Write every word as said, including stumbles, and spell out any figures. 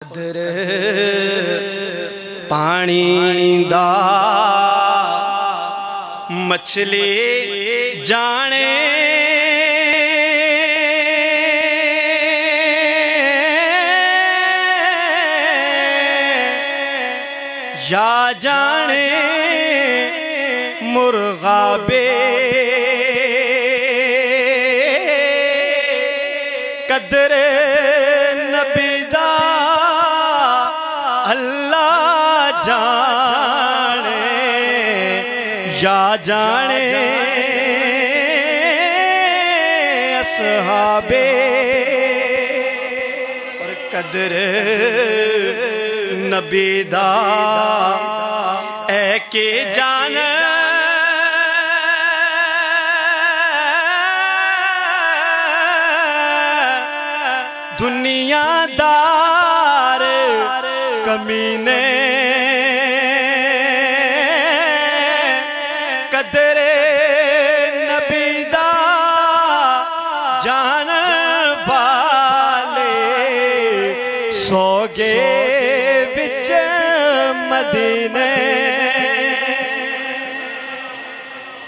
कदर पानी दा मछली जाने या जाने मुर्गाबे कदर नबी दा अल्लाह जाने या जाने असहाबे और कदर नबी दा ऐ के जान दुनियादार कमीने कदरे नबी दा जान वाले सोगे बिच मदीने।